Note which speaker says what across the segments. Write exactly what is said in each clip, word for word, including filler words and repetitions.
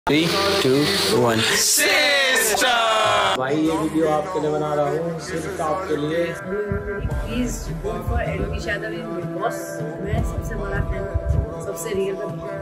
Speaker 1: Three to one. भाई ये video आपके लिए बना रहा हूँ, सिर्फ आपके लिए।
Speaker 2: Please vote for Elvish Yadav in Bigg Boss. मैं सबसे बड़ा फैन, सबसे रियल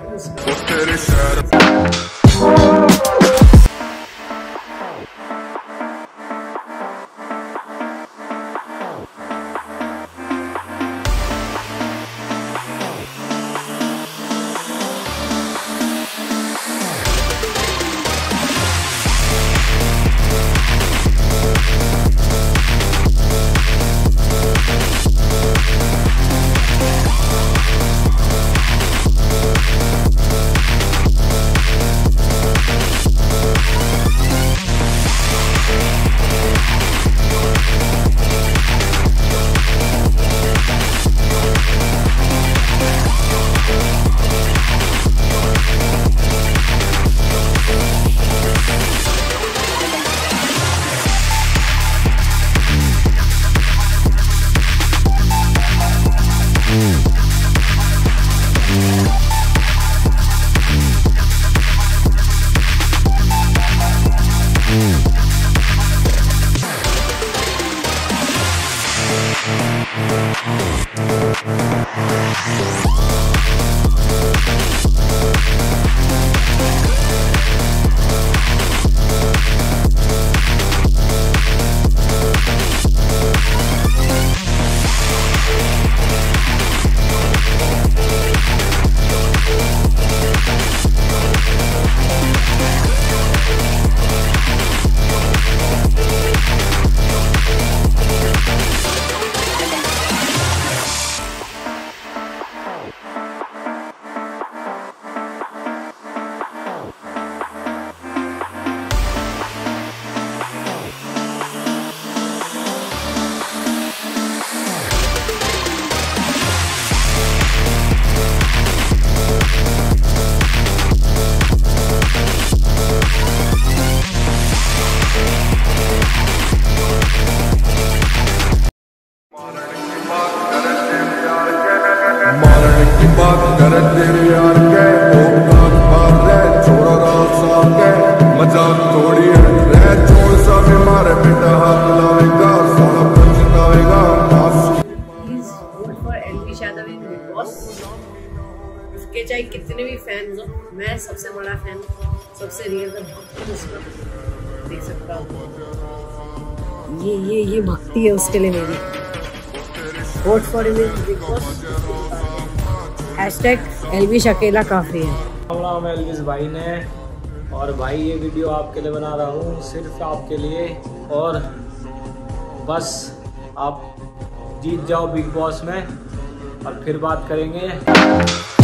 Speaker 3: बात करे तेरे यार के ओकात मार रहे छोरा राव साहब के मजाक थोड़ी है रह छोड़ सा भी मारे बेटा हाथ लाएगा सारा पछताएगा।
Speaker 2: Please vote for Elvish Yadav in Bigg Boss. उसके चाहे कितने भी फैंस हो, मैं सबसे बड़ा फैन, सबसे रियल भक्ति उसका देख सकता हूँ। ये ये ये भक्ति है उसके लिए मेरी। Vote for Elvish Bigg Boss. Hashtag Elvish अकेला काफी है।
Speaker 1: नाम एल्विश भाई ने, और भाई ये वीडियो आपके लिए बना रहा हूँ, सिर्फ आपके लिए। और बस आप जीत जाओ बिग बॉस में और फिर बात करेंगे।